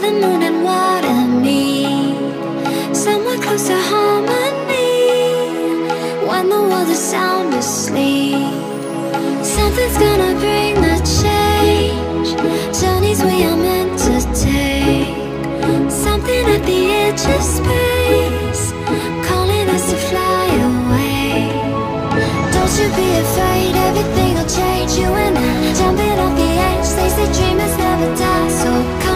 the moon and water meet somewhere close to harmony. When the world is sound asleep, something's gonna bring the change. Journeys we are meant to take, something at the edge of space, calling us to fly away. Don't you be afraid, everything will change. You and I, jumping off the edge. They say dreamers never die, so